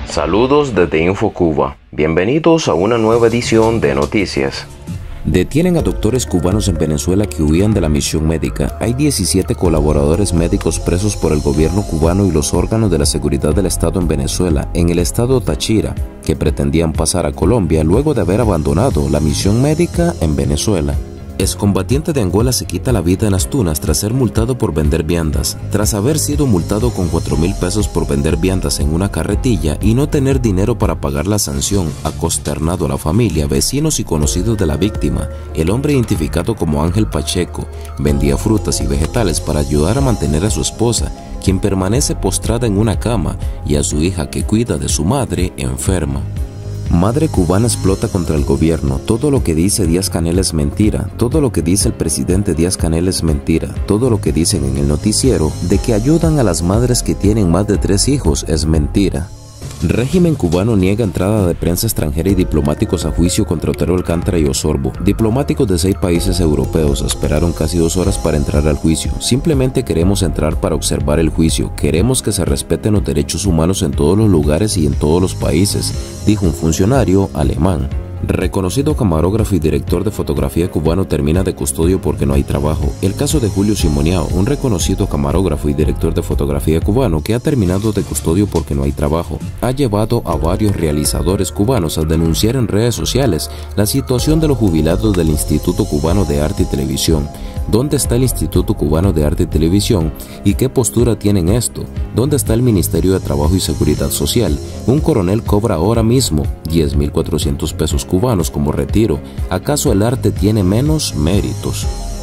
Saludos desde InfoCuba. Bienvenidos a una nueva edición de Noticias. Detienen a doctores cubanos en Venezuela que huían de la misión médica. Hay 17 colaboradores médicos presos por el gobierno cubano y los órganos de la seguridad del Estado en Venezuela, en el estado Táchira, que pretendían pasar a Colombia luego de haber abandonado la misión médica en Venezuela. Excombatiente de Angola se quita la vida en Las Tunas tras ser multado por vender viandas. Tras haber sido multado con 4.000 pesos por vender viandas en una carretilla y no tener dinero para pagar la sanción, ha consternado a la familia, vecinos y conocidos de la víctima. El hombre, identificado como Ángel Pacheco, vendía frutas y vegetales para ayudar a mantener a su esposa, quien permanece postrada en una cama, y a su hija, que cuida de su madre, enferma. Madre cubana explota contra el gobierno. Todo lo que dice Díaz-Canel es mentira. Todo lo que dice el presidente Díaz-Canel es mentira. Todo lo que dicen en el noticiero de que ayudan a las madres que tienen más de 3 hijos es mentira. Régimen cubano niega entrada de prensa extranjera y diplomáticos a juicio contra Otero Alcántara y Osorbo. Diplomáticos de 6 países europeos esperaron casi 2 horas para entrar al juicio. Simplemente queremos entrar para observar el juicio. Queremos que se respeten los derechos humanos en todos los lugares y en todos los países, dijo un funcionario alemán. Reconocido camarógrafo y director de fotografía cubano termina de custodio porque no hay trabajo. El caso de Julio Simoniao, un reconocido camarógrafo y director de fotografía cubano que ha terminado de custodio porque no hay trabajo, ha llevado a varios realizadores cubanos a denunciar en redes sociales la situación de los jubilados del Instituto Cubano de Arte y Televisión. ¿Dónde está el Instituto Cubano de Arte y Televisión? ¿Y qué postura tienen esto? ¿Dónde está el Ministerio de Trabajo y Seguridad Social? Un coronel cobra ahora mismo 10.400 pesos cubanos como retiro. ¿Acaso el arte tiene menos méritos?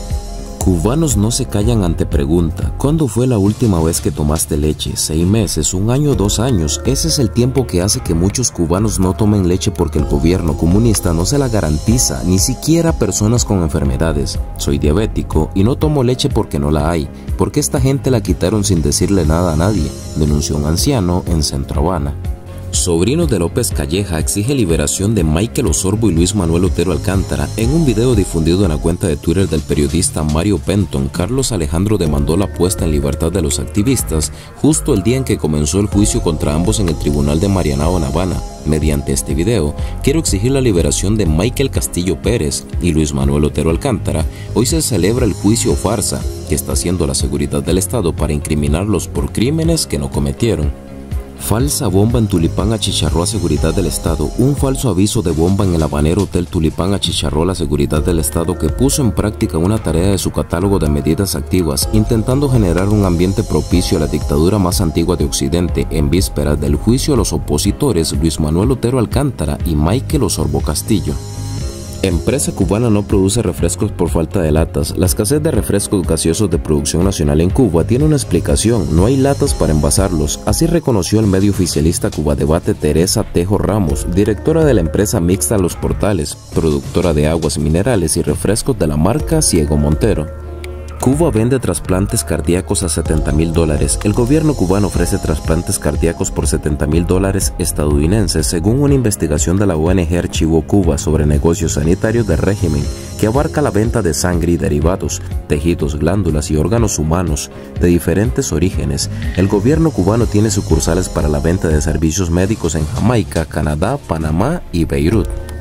Cubanos no se callan ante pregunta. ¿Cuándo fue la última vez que tomaste leche? 6 meses, 1 año, 2 años. Ese es el tiempo que hace que muchos cubanos no tomen leche porque el gobierno comunista no se la garantiza, ni siquiera a personas con enfermedades. Soy diabético y no tomo leche porque no la hay. Porque esta gente la quitaron sin decirle nada a nadie, denunció un anciano en Centro Habana. Sobrino de López Calleja exige liberación de Michael Osorbo y Luis Manuel Otero Alcántara. En un video difundido en la cuenta de Twitter del periodista Mario Penton, Carlos Alejandro demandó la puesta en libertad de los activistas justo el día en que comenzó el juicio contra ambos en el tribunal de Marianao, en Habana. Mediante este video, quiero exigir la liberación de Michael Castillo Pérez y Luis Manuel Otero Alcántara. Hoy se celebra el juicio farsa que está haciendo la seguridad del Estado para incriminarlos por crímenes que no cometieron. Falsa bomba en Tulipán achicharró a seguridad del Estado. Un falso aviso de bomba en el habanero Hotel Tulipán achicharró a la seguridad del Estado, que puso en práctica una tarea de su catálogo de medidas activas, intentando generar un ambiente propicio a la dictadura más antigua de Occidente, en vísperas del juicio a los opositores Luis Manuel Otero Alcántara y Michael Osorbo Castillo. Empresa cubana no produce refrescos por falta de latas. La escasez de refrescos gaseosos de producción nacional en Cuba tiene una explicación: no hay latas para envasarlos. Así reconoció el medio oficialista Cuba Debate Teresa Tejo Ramos, directora de la empresa mixta Los Portales, productora de aguas minerales y refrescos de la marca Ciego Montero. Cuba vende trasplantes cardíacos a $70.000. El gobierno cubano ofrece trasplantes cardíacos por $70.000 estadounidenses, según una investigación de la ONG Archivo Cuba sobre negocios sanitarios del régimen, que abarca la venta de sangre y derivados, tejidos, glándulas y órganos humanos de diferentes orígenes. El gobierno cubano tiene sucursales para la venta de servicios médicos en Jamaica, Canadá, Panamá y Beirut.